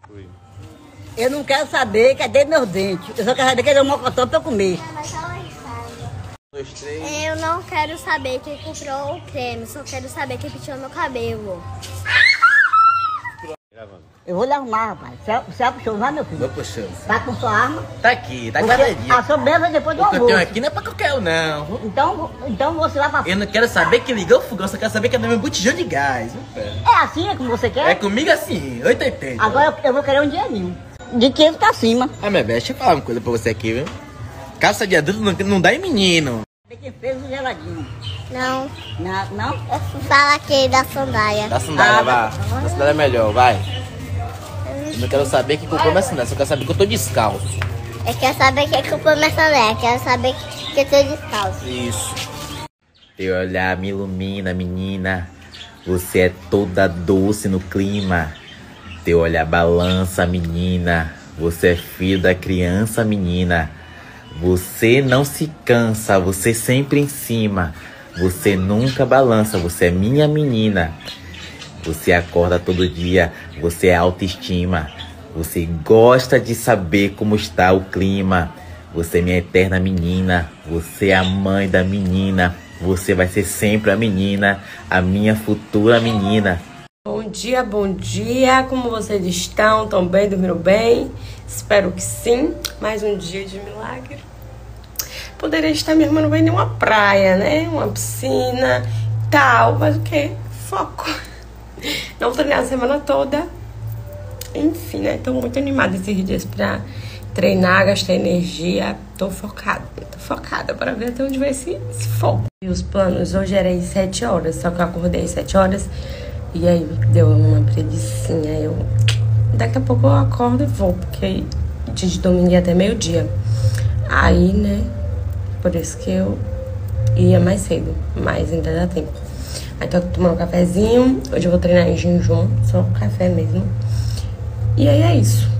Oi. Eu não quero saber cadê meus dentes. Eu só quero saber cadê o mocotó pra eu comer. 2, 3. Eu não quero saber quem comprou o creme, só quero saber quem pintou meu cabelo. Gravando. Eu vou lhe arrumar, rapaz. Você puxou, vai, meu filho? Vou puxando. Tá com sua arma? Tá aqui, tá Porque cada dia. a sobremesa depois do O que eu almoço. tenho aqui não é pra qualquer um, não. Então você vai pra... Eu não quero saber que ligou o fogão, só quero saber que é meu botijão de gás. É assim, é como você quer? É comigo assim, 880. Agora eu vou querer um dinheirinho. De 500 pra cima. Ah, minha velha, deixa eu falar uma coisa pra você aqui, viu? Calça de adulto não dá em menino. Quem fez o geladinho? Não, Não? fala aqui da sandália. Dá sandália, vá. Da sandália é melhor, vai. Eu não quero saber que comprou minha sandália, só quero saber que eu tô descalço. Eu quero saber quem comprou minha sandália, eu quero saber que eu tô descalço. Isso. Teu olhar me ilumina, menina. Você é toda doce no clima. Teu olhar balança, menina. Você é filho da criança, menina. Você não se cansa, você sempre em cima. Você nunca balança, você é minha menina. Você acorda todo dia, você é autoestima. Você gosta de saber como está o clima. Você é minha eterna menina. Você é a mãe da menina. Você vai ser sempre a menina, a minha futura menina. Bom dia, como vocês estão? Estão bem? Dormiram bem? Espero que sim. Mais um dia de milagre. Poderia estar me arrumando bem em uma praia, né? Uma piscina e tal, mas o que? Foco. Não treinei a semana toda. Enfim, né? Tô muito animada esses dias pra treinar, gastar energia. Tô focada para ver até onde vai esse foco. E os planos, hoje era às 7 horas, só que eu acordei às 7 horas. E aí deu uma preguicinha. Daqui a pouco eu acordo e vou, porque de domingo ia até meio-dia. Aí, né? Por isso que eu ia mais cedo, mas ainda dá tempo. Aí tô tomando um cafezinho. Hoje eu vou treinar em jejum, só café mesmo. E aí é isso.